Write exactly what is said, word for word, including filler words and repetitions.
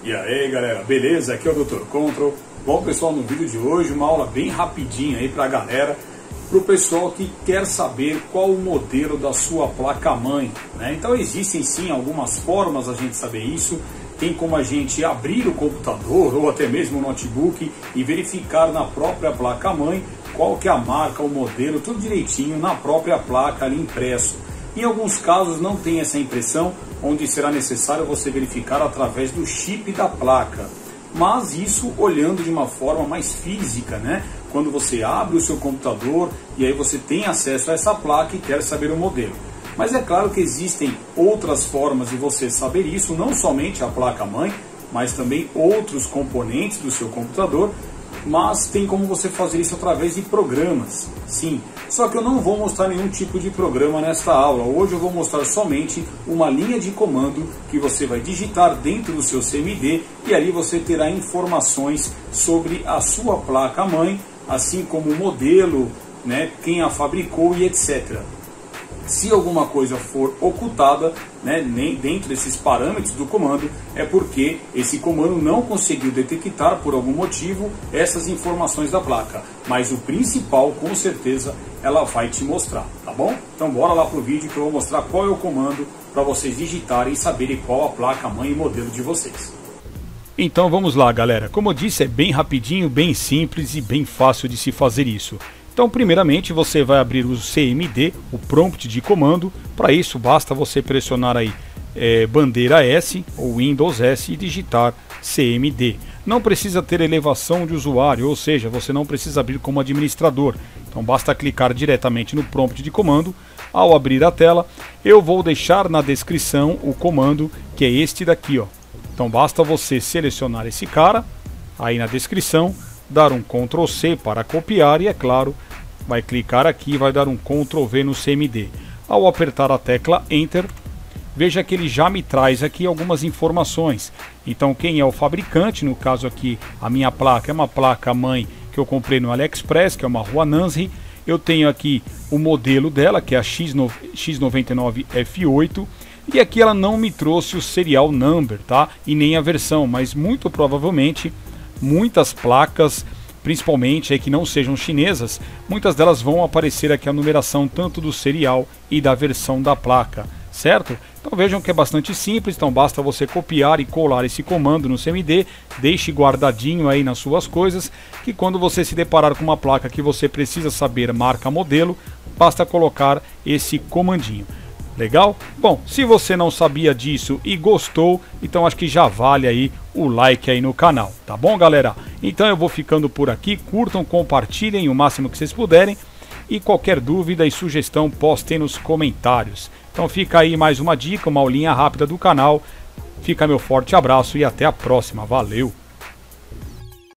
E aí galera, beleza? Aqui é o doutor Control. Bom pessoal, no vídeo de hoje uma aula bem rapidinha aí pra galera, pro pessoal que quer saber qual o modelo da sua placa-mãe, né? Então existem sim algumas formas a gente saber isso. Tem como a gente abrir o computador ou até mesmo o notebook e verificar na própria placa-mãe qual que é a marca, o modelo, tudo direitinho na própria placa ali impresso. Em alguns casos não tem essa impressão, onde será necessário você verificar através do chip da placa. Mas isso olhando de uma forma mais física, né? Quando você abre o seu computador e aí você tem acesso a essa placa e quer saber o modelo. Mas é claro que existem outras formas de você saber isso, não somente a placa-mãe, mas também outros componentes do seu computador, mas tem como você fazer isso através de programas, sim. Só que eu não vou mostrar nenhum tipo de programa nesta aula. Hoje eu vou mostrar somente uma linha de comando que você vai digitar dentro do seu C M D e ali você terá informações sobre a sua placa-mãe, assim como o modelo, né, quem a fabricou e etcétera. Se alguma coisa for ocultada, né, nem dentro desses parâmetros do comando, é porque esse comando não conseguiu detectar por algum motivo essas informações da placa. Mas o principal, com certeza, ela vai te mostrar, tá bom? Então bora lá pro vídeo que eu vou mostrar qual é o comando para vocês digitarem e saberem qual a placa mãe e modelo de vocês. Então vamos lá galera, como eu disse é bem rapidinho, bem simples e bem fácil de se fazer isso. Então primeiramente você vai abrir o C M D, o prompt de comando. Para isso basta você pressionar aí é, bandeira S ou Windows S e digitar C M D. Não precisa ter elevação de usuário, ou seja, você não precisa abrir como administrador. Então basta clicar diretamente no prompt de comando. Ao abrir a tela, eu vou deixar na descrição o comando que é este daqui, ó. Então basta você selecionar esse cara aí na descrição, dar um control C para copiar e, é claro, vai clicar aqui e vai dar um control V no C M D. Ao apertar a tecla Enter, veja que ele já me traz aqui algumas informações. Então quem é o fabricante, no caso aqui a minha placa é uma placa mãe que eu comprei no AliExpress, que é uma Huananzi. Eu tenho aqui o modelo dela, que é a X noventa e nove F oito. E aqui ela não me trouxe o serial number, tá? E nem a versão, mas muito provavelmente muitas placas, principalmente aí que não sejam chinesas, muitas delas vão aparecer aqui a numeração tanto do serial e da versão da placa, certo? Então vejam que é bastante simples, então basta você copiar e colar esse comando no C M D, deixe guardadinho aí nas suas coisas, que quando você se deparar com uma placa que você precisa saber marca modelo, basta colocar esse comandinho. Legal? Bom, se você não sabia disso e gostou, então acho que já vale aí o like aí no canal, tá bom galera? Então eu vou ficando por aqui, curtam, compartilhem o máximo que vocês puderem e qualquer dúvida e sugestão postem nos comentários. Então fica aí mais uma dica, uma aulinha rápida do canal, fica meu forte abraço e até a próxima, valeu!